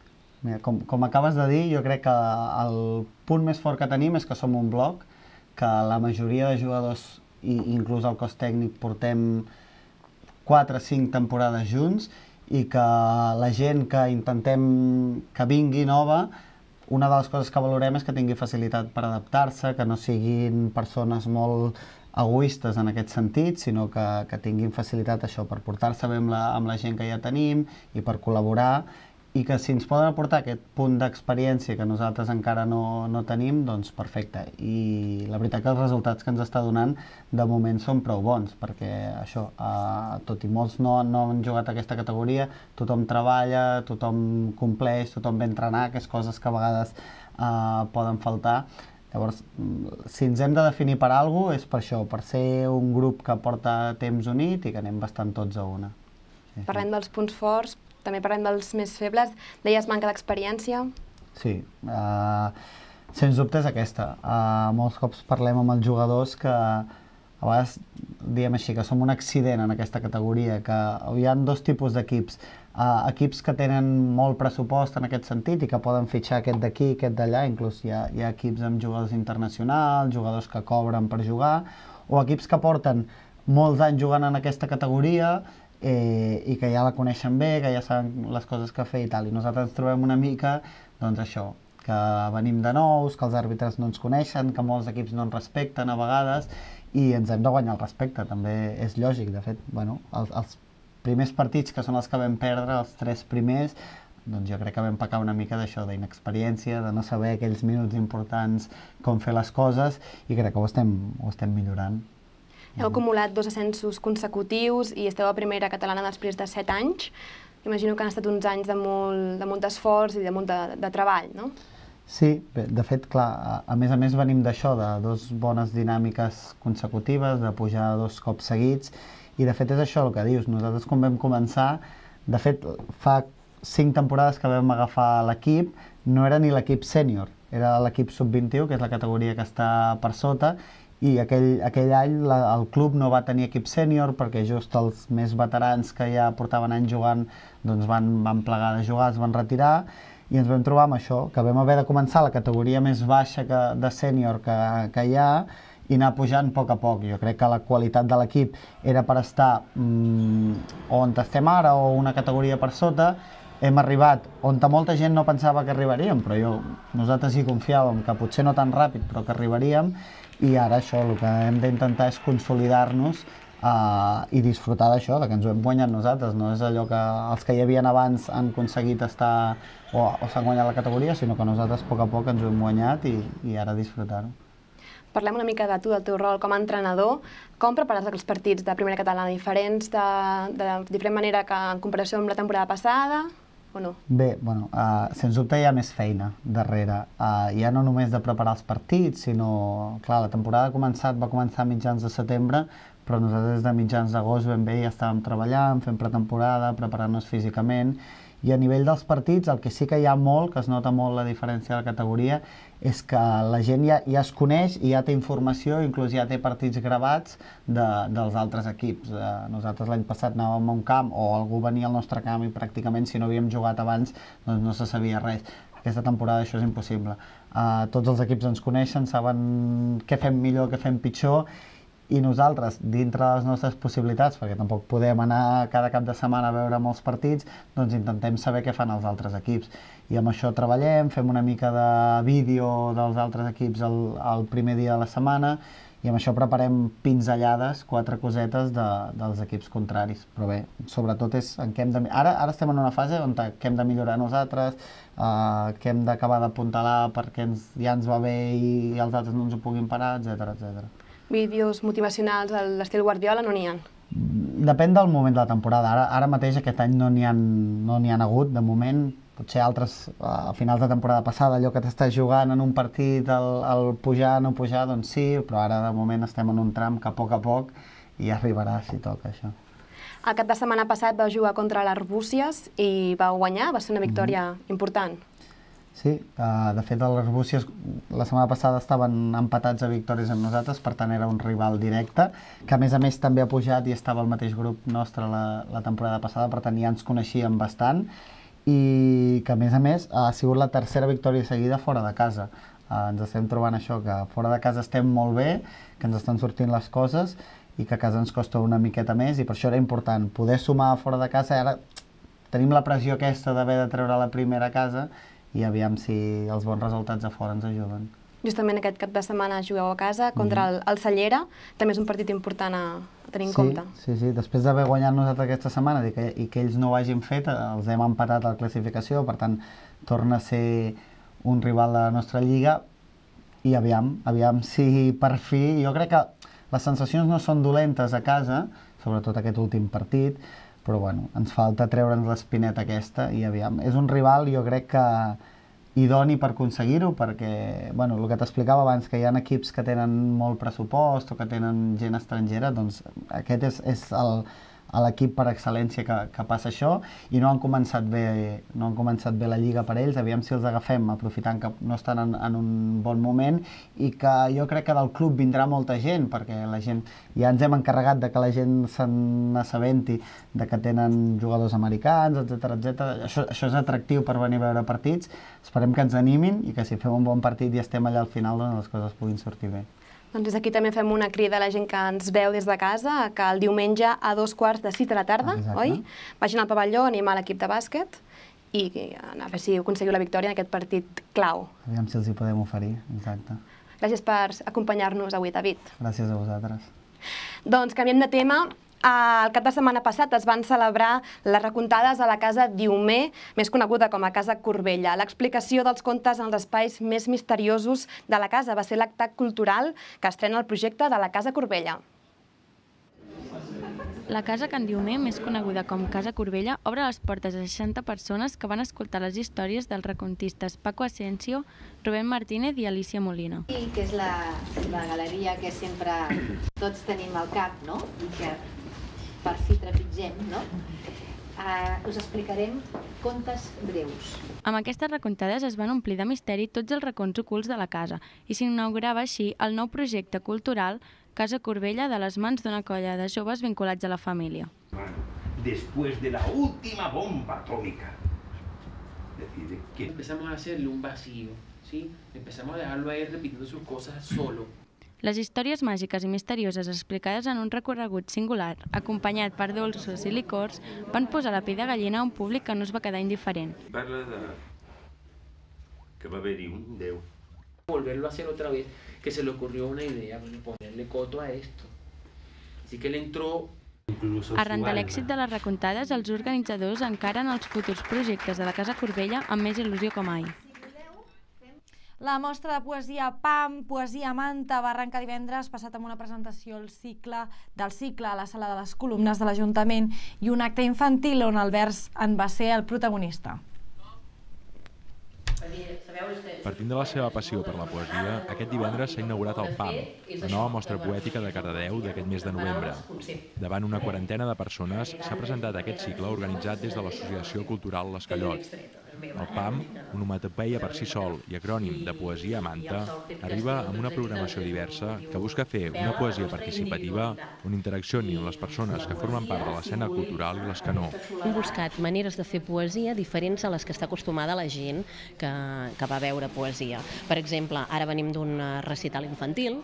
Com acabes de dir, jo crec que el punt més fort que tenim és que som un bloc, que la majoria de jugadors, i inclús el cos tècnic, portem quatre o cinc temporades junts i que la gent que intentem que vingui nova, una de les coses que valorem és que tingui facilitat per adaptar-se, que no siguin persones molt egoistes en aquest sentit, sinó que tinguin facilitat això per portar-se bé amb la gent que ja tenim i per col·laborar, i que si ens poden aportar aquest punt d'experiència que nosaltres encara no tenim, doncs perfecte. I la veritat que els resultats que ens està donant de moment són prou bons, perquè això, tot i molts no han jugat a aquesta categoria, tothom treballa, tothom compleix, tothom ve a entrenar, que és coses que a vegades poden faltar. Llavors, si ens hem de definir per alguna cosa, és per això, per ser un grup que porta temps unit i que anem bastant tots a una. Parlem dels punts forts, també parlem dels més febles. Deies manca d'experiència? Sí, sens dubte és aquesta. Molts cops parlem amb els jugadors que a vegades diem així, que som un accident en aquesta categoria, que hi ha dos tipus d'equips. Uh, equips que tenen molt pressupost en aquest sentit i que poden fitxar aquest d'aquí, aquest d'allà, inclús hi ha, hi ha equips amb jugadors internacionals, jugadors que cobren per jugar, o equips que porten molts anys jugant en aquesta categoria eh, i que ja la coneixen bé, que ja saben les coses que fer i tal. I nosaltres ens trobem una mica, doncs això, que venim de nous, que els àrbitres no ens coneixen, que molts equips no ens respecten a vegades i ens hem de guanyar el respecte, també és lògic. De fet, bueno, els, els primers partits, que són els que vam perdre, els tres primers, doncs jo crec que vam pecar una mica d'això, d'inexperiència, de no saber aquells minuts importants com fer les coses, i crec que ho estem, ho estem millorant. Heu acumulat dos ascensos consecutius i esteu a primera catalana després de set anys. Imagino que han estat uns anys de molt, de molt d'esforç i de molt de, de treball, no? Sí, bé, de fet, clar, a, a més a més venim d'això, de dos bones dinàmiques consecutives, de pujar dos cops seguits, i de fet és això el que dius. Nosaltres quan vam començar, de fet fa cinc temporades que vam agafar l'equip, no era ni l'equip sènior, era l'equip sub vint-i-u, que és la categoria que està per sota, i aquell, aquell any la, el club no va tenir equip sènior perquè just els més veterans que ja portaven anys jugant doncs van, van plegar de jugar, es van retirar, i ens vam trobar amb això, que vam haver de començar la categoria més baixa que, de sènior que, que hi ha, i anar pujant a poc a poc. Jo crec que la qualitat de l'equip era per estar mmm, on estem ara o una categoria per sota. Hem arribat on molta gent no pensava que arribaríem, però jo, nosaltres hi confiàvem, que potser no tan ràpid, però que arribaríem, i ara això, el que hem d'intentar és consolidar-nos uh, i disfrutar d'això, de que ens ho hem guanyat nosaltres. No és allò que els que hi havien abans han aconseguit estar o, o s'han guanyat la categoria, sinó que nosaltres a poc a poc ens ho hem guanyat i, i ara disfrutar-ho. Parlem una mica de tu, del teu rol com a entrenador. Com prepares els partits de primera catalana diferents, de, de diferent manera que en comparació amb la temporada passada, o no? Bé, bueno, uh, sens dubte hi ha més feina darrere. Uh, ja no només de preparar els partits, sinó... Clar, la temporada ha començat, va començar a mitjans de setembre, però nosaltres des de mitjans d'agost ben bé ja estàvem treballant, fent pretemporada, preparant-nos físicament, i a nivell dels partits el que sí que hi ha molt, que es nota molt la diferència de la categoria, és que la gent ja, ja es coneix i ja té informació, inclús ja té partits gravats de, dels altres equips. Eh, nosaltres l'any passat anàvem a un camp o algú venia al nostre camp i pràcticament si no havíem jugat abans doncs no se sabia res. Aquesta temporada això és impossible. Eh, tots els equips ens coneixen, saben què fem millor, què fem pitjor, i nosaltres, dintre de les nostres possibilitats, perquè tampoc podem anar cada cap de setmana a veure molts partits, doncs intentem saber què fan els altres equips. I amb això treballem, fem una mica de vídeo dels altres equips el, el primer dia de la setmana, i amb això preparem pinzellades, quatre cosetes de, dels equips contraris. Però bé, sobretot és en què hem de... Ara, ara estem en una fase on què hem de millorar nosaltres, eh, què hem d'acabar d'apuntalar perquè ens, ja ens va bé i, i els altres no ens ho puguin parar, etcètera, etcètera. Vídeos motivacionals a l'estil Guardiola no n'hi ha? Depèn del moment de la temporada. Ara, ara mateix aquest any no n'hi ha, no n'hi ha hagut, de moment. Potser altres, a finals de temporada passada, allò que t'estàs jugant en un partit, el, el pujar, no pujar, doncs sí, però ara de moment estem en un tram que a poc a poc i arribarà si toca això. El cap de setmana passat vau jugar contra l'Arbúcies i vau guanyar, va ser una victòria mm-hmm. important. Sí, uh, de fet els Arbúcies la setmana passada estaven empatats a victòries amb nosaltres, per tant era un rival directe, que a més a més també ha pujat i estava al mateix grup nostre la, la temporada passada, per tant ja ens coneixíem bastant, i que a més a més ha sigut la tercera victòria seguida fora de casa. Uh, ens estem trobant això, que fora de casa estem molt bé, que ens estan sortint les coses i que a casa ens costa una miqueta més, i per això era important poder sumar fora de casa. Ara tenim la pressió aquesta d'haver de treure la primera a casa, i aviam si els bons resultats a fora ens ajuden. Justament aquest cap de setmana jugueu a casa contra el, el Cellera, també és un partit important a, a tenir en sí, compte. Sí, sí, després d'haver guanyat nosaltres aquesta setmana i que, i que ells no ho hagin fet, els hem empatat a la classificació, per tant torna a ser un rival de la nostra lliga, i aviam, aviam si per fi, jo crec que les sensacions no són dolentes a casa, sobretot aquest últim partit, però bueno, ens falta treure'ns l'espineta aquesta i aviam. És un rival, jo crec que idoni per aconseguir-ho, perquè, bueno, el que t'explicava abans, que hi ha equips que tenen molt pressupost o que tenen gent estrangera, doncs aquest és, és el, a l'equip per excel·lència que, que passa això, i no han començat bé, no han començat bé la Lliga per ells, aviam si els agafem aprofitant que no estan en, en un bon moment, i que jo crec que del club vindrà molta gent, perquè la gent, ja ens hem encarregat de que la gent se n'assabenti de que tenen jugadors americans, etcètera, etcètera. Això, això és atractiu per venir a veure partits, esperem que ens animin i que si fem un bon partit i estem allà al final, doncs les coses puguin sortir bé. Doncs des d'aquí també fem una crida a la gent que ens veu des de casa, que el diumenge a dos quarts de sis de la tarda, oi? Vagin al pavelló a animar l'equip de bàsquet i a veure si aconseguiu la victòria en aquest partit clau. Aviam si els hi podem oferir, exacte. Gràcies per acompanyar-nos avui, David. Gràcies a vosaltres. Doncs canviem de tema. El cap de setmana passat es van celebrar les recontades a la Casa Diumer, més coneguda com a Casa Corbella. L'explicació dels contes en els espais més misteriosos de la casa va ser l'acte cultural que estrena el projecte de la Casa Corbella. La Casa Can Diumer, més coneguda com Casa Corbella, obre les portes a seixanta persones que van escoltar les històries dels recontistes Paco Asensio, Rubén Martínez i Alicia Molina. I que és la, la galeria que sempre tots tenim al cap, no? I que per fi trepitgem, no? Uh, us explicarem contes breus. Amb aquestes recontades es van omplir de misteri tots els racons ocults de la casa i s'inaugurava així el nou projecte cultural Casa Corbella de les mans d'una colla de joves vinculats a la família. Después de la última bomba atómica, decide que empezamos a hacerle un vacío, ¿sí? Empezamos a dejarlo ahí repitiendo sus cosas solo. Les històries màgiques i misterioses explicades en un recorregut singular, acompanyat per dolços i licors, van posar la pell de gallina a un públic que no es va quedar indiferent. Parla de que va haver-hi un Déu. Volverlo a hacer otra vez, que se le ocurrió una idea, ponerle coto a esto. Así que él entró... Arran de l'èxit de les recontades, els organitzadors encaren els futurs projectes de la Casa Corbella amb més il·lusió que mai. La mostra de poesia P A M, Poesia Manta, va arrencar divendres passat amb una presentació al cicle, del cicle a la Sala de les Columnes de l'Ajuntament i un acte infantil on el vers en va ser el protagonista. Partint de la seva passió per la poesia, aquest divendres s'ha inaugurat el P A M, la nova mostra poètica de Cardedeu d'aquest mes de novembre. Davant una quarantena de persones s'ha presentat aquest cicle organitzat des de l'Associació Cultural l'Escallot. El P A M, onomatopeia per si sol i acrònim de Poesia Manta, arriba amb una programació diversa que busca fer una poesia participativa on interaccionin les persones que formen part de l'escena cultural i les que no. Hem buscat maneres de fer poesia diferents a les que està acostumada la gent que, que va veure poesia. Per exemple, ara venim d'un recital infantil,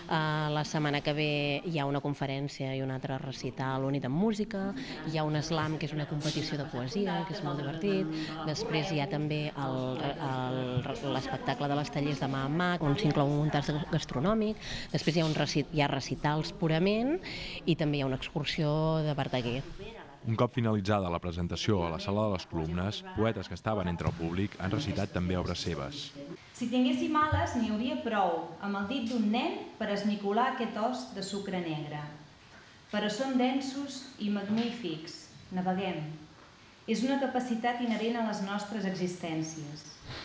la setmana que ve hi ha una conferència i un altre recital unit amb música, hi ha un slam que és una competició de poesia, que és molt divertit, després hi ha també l'espectacle de les tallers de mà en mà, on s'inclou un muntatge gastronòmic, després hi ha, un recit, hi ha recitals purament i també hi ha una excursió de Verdaguer. Un cop finalitzada la presentació a la Sala de les Columnes, poetes que estaven entre el públic han recitat també obres seves. Si tinguéssim ales, n'hi hauria prou amb el dit d'un nen per esmicolar aquest os de sucre negre. Però són densos i magnífics, naveguem. És una capacitat inherent a les nostres existències.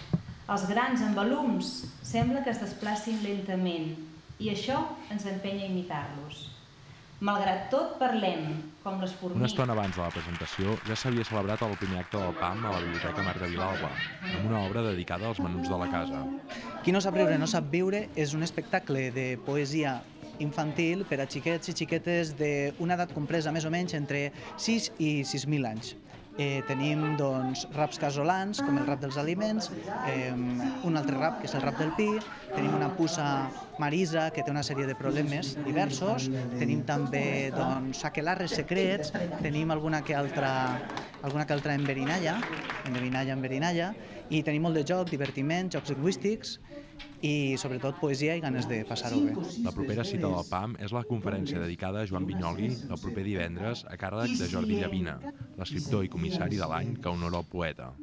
Els grans envolums sembla que es desplacin lentament i això ens empenya a imitar-los. Malgrat tot, parlem, com les formigues. Una estona abans de la presentació ja s'havia celebrat el primer acte del P A M a la Biblioteca Marc de Vilalba, amb una obra dedicada als menuts de la casa. Qui no sap riure no sap viure és un espectacle de poesia infantil per a xiquets i xiquetes d'una edat compresa més o menys entre sis i sis mil anys. Eh, tenim doncs, raps casolans, com el rap dels aliments, eh, un altre rap, que és el rap del pi, tenim una puça marisa, que té una sèrie de problemes diversos, tenim també doncs, aquelarres secrets, tenim alguna que altra, alguna que altra enverinalla, enverinalla, enverinalla, i tenim molt de joc, divertiment, jocs lingüístics, i sobretot poesia i ganes de passar-ho bé. La propera cita del P A M és la conferència dedicada a Joan Vinyoli el proper divendres a càrrec de Jordi Llavina, l'escriptor i comissari de l'any que honora el poeta.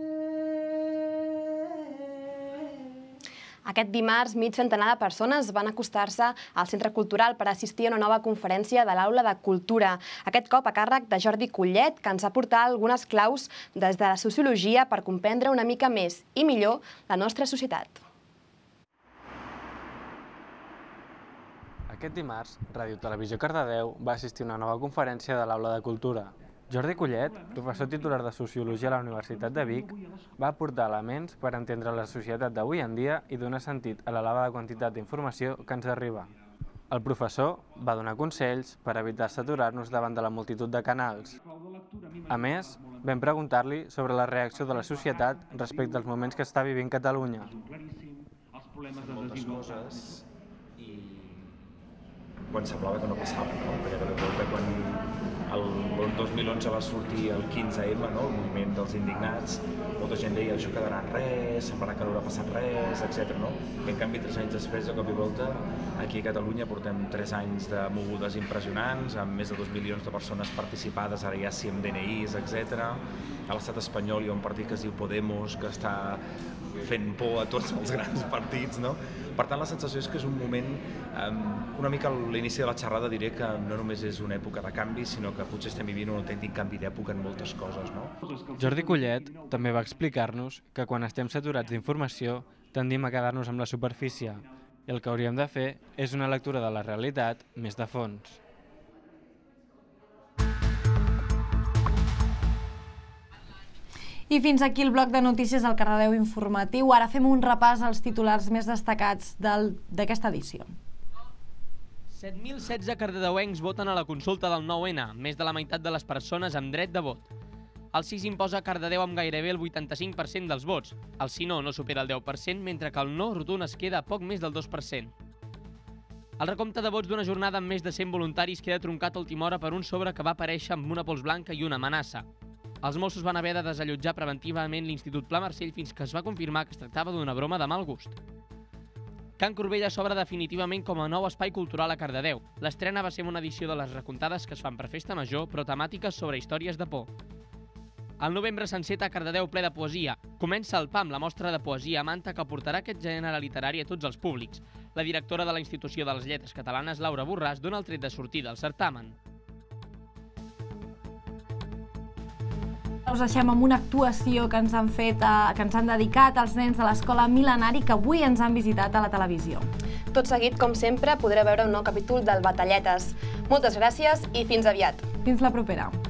Aquest dimarts, mig centenar de persones van acostar-se al Centre Cultural per assistir a una nova conferència de l'Aula de Cultura. Aquest cop a càrrec de Jordi Collet, que ens ha portat algunes claus des de la sociologia per comprendre una mica més i millor la nostra societat. Aquest dimarts, Ràdio Televisió Cardedeu va assistir a una nova conferència de l'Aula de Cultura. Jordi Collet, professor titular de Sociologia a la Universitat de Vic, va aportar elements per entendre la societat d'avui en dia i donar sentit a l'elevada quantitat d'informació que ens arriba. El professor va donar consells per evitar saturar-nos davant de la multitud de canals. A més, vam preguntar-li sobre la reacció de la societat respecte als moments que està vivint Catalunya. Moltes coses i quan semblava que no passaven, no? Perquè de volta quan el dos mil onze va sortir el quinze ema, no? El moviment dels indignats, molta gent deia això quedarà en res, semblarà que no haurà passat res, etcètera. No? I en canvi, tres anys després, de cop i volta, aquí a Catalunya portem tres anys de mogudes impressionants, amb més de dos milions de persones participades, ara ja sí amb D N Is, etcètera. A l'estat espanyol hi ha un partit que es diu Podemos, que està fent por a tots els grans partits, no? Per tant, la sensació és que és un moment, una mica a l'inici de la xerrada diré que no només és una època de canvi, sinó que potser estem vivint un autèntic canvi d'època en moltes coses, no? Jordi Collet també va explicar-nos que quan estem saturats d'informació tendim a quedar-nos amb la superfície i el que hauríem de fer és una lectura de la realitat més de fons. I fins aquí el bloc de notícies del Cardedeu Informatiu. Ara fem un repàs als titulars més destacats d'aquesta edició. set mil setze cardedeuencs voten a la consulta del nou ena, més de la meitat de les persones amb dret de vot. El sí s'imposa a Cardedeu amb gairebé el vuitanta-cinc per cent dels vots. El sí no no supera el deu per cent, mentre que el no rotund es queda a poc més del dos per cent. El recompte de vots d'una jornada amb més de cent voluntaris queda truncat a última hora per un sobre que va aparèixer amb una pols blanca i una amenaça. Els Mossos van haver de desallotjar preventivament l'Institut Pla Marcell fins que es va confirmar que es tractava d'una broma de mal gust. Can Corbella s'obre definitivament com a nou espai cultural a Cardedeu. L'estrena va ser una edició de les recomptades que es fan per Festa Major, però temàtiques sobre històries de por. El novembre s'enceta a Cardedeu ple de poesia. Comença el P A M, la mostra de poesia a Manta, que portarà aquest gènere literari a tots els públics. La directora de la Institució de les Lletres Catalanes, Laura Borràs, dona el tret de sortida al certamen. Us deixem amb una actuació que ens han fet, que ens han dedicat als nens de l'Escola Mil·lenari que avui ens han visitat a la televisió. Tot seguit, com sempre, podreu veure un nou capítol del Batalletes. Moltes gràcies i fins aviat. Fins la propera.